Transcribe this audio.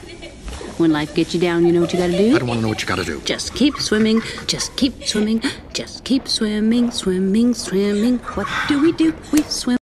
When life gets you down, you know what you gotta do? I don't want to know what you gotta do. Just keep swimming, just keep swimming, just keep swimming, swimming, swimming. What do? We swim.